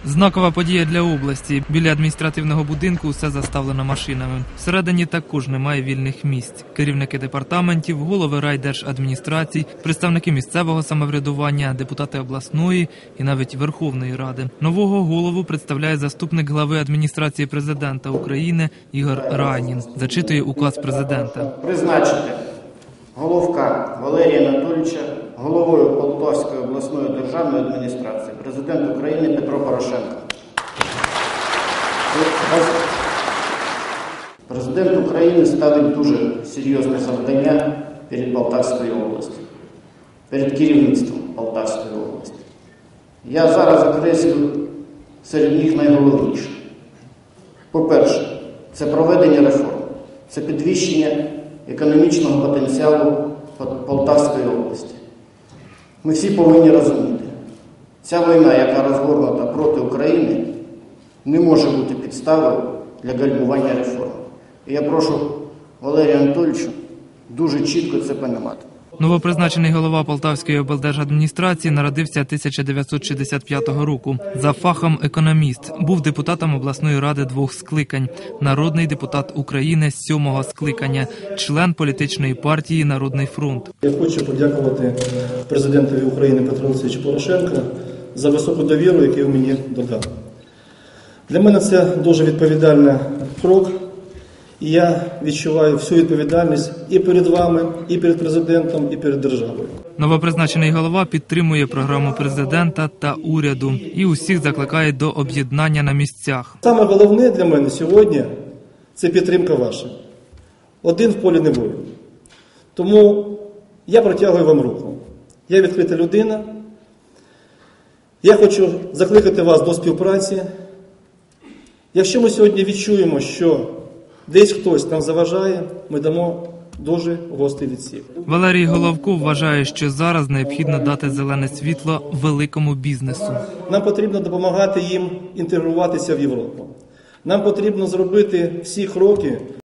Знакова подія для області. Біля адміністративного будинку все заставлено машинами. Всередині також немає вільних місць. Керівники департаментів, голови райдержадміністрацій, представники місцевого самоврядування, депутати обласної і навіть Верховної Ради. Нового голову представляє заступник глави адміністрації президента України Ігор Райнін. Зачитує указ президента. Призначити Головка Валерія Анатолійовича головою Полтавської обласної державної адміністрації, президент України Петро Порошенко. Президент України ставить дуже серйозне завдання перед Полтавською областю, перед керівництвом Полтавської області. Я зараз окреслю серед них найголовніше. По-перше, це проведення реформ, це підвищення економічного потенціалу Полтавської області. Ми всі повинні розуміти, ця війна, яка розгорнута проти України, не може бути підставою для гальмування реформ. І я прошу Валерія Анатолійовича дуже чітко це розуміти. Новопризначений голова Полтавської облдержадміністрації народився 1965 року. За фахом економіст. Був депутатом обласної ради 2 скликань. Народний депутат України 7-го скликання. Член політичної партії «Народний фронт». Я хочу подякувати президентові України Петру Олексійовичу Порошенку за високу довіру, яку він мені додав. Для мене це дуже відповідальний крок. І я відчуваю всю відповідальність і перед вами, і перед президентом, і перед державою. Новопризначений голова підтримує програму президента та уряду і усіх закликає до об'єднання на місцях. Саме головне для мене сьогодні – це підтримка ваша. Один в полі не воїн. Тому я протягую вам руку. Я відкрита людина. Я хочу закликати вас до співпраці. Якщо ми сьогодні відчуємо, що десь хтось нам заважає, ми дамо дуже гострий відсік. Валерій Головко вважає, що зараз необхідно дати зелене світло великому бізнесу. Нам потрібно допомагати їм інтегруватися в Європу. Нам потрібно зробити всі кроки,